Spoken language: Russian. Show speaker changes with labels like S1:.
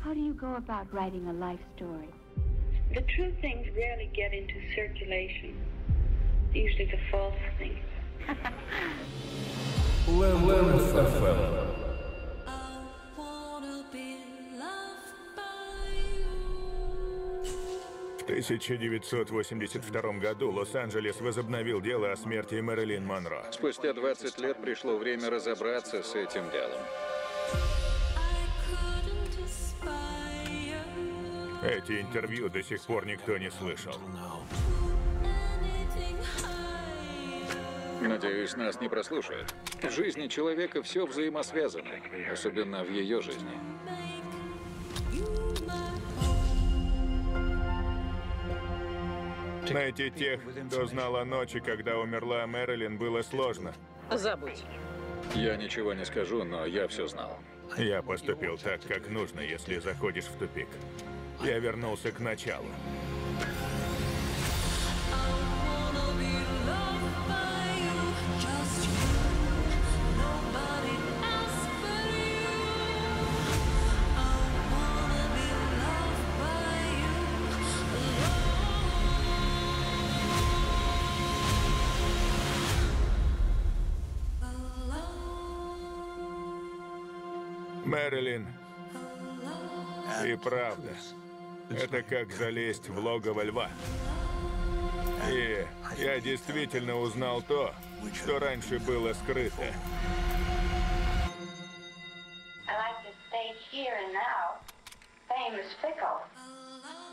S1: How do you go about writing a life story?
S2: The true things rarely get into circulation. Usually the false things.
S3: В 1982 году Лос-Анджелес возобновил дело о смерти Мэрилин Монро.
S4: Спустя 20 лет пришло время разобраться с этим делом.
S3: Эти интервью до сих пор никто не слышал.
S4: Надеюсь, нас не прослушают. В жизни человека все взаимосвязано, особенно в ее жизни.
S3: Найти тех, кто знал о ночи, когда умерла Мэрилин, было сложно.
S5: Забудь.
S4: Я ничего не скажу, но я все знал.
S3: Я поступил так, как нужно, если заходишь в тупик. Я вернулся к началу. Мэрилин, и правда, это как залезть в логово льва. И я действительно узнал то, что раньше было скрыто.
S2: I like to stay here and now. Fame is fickle.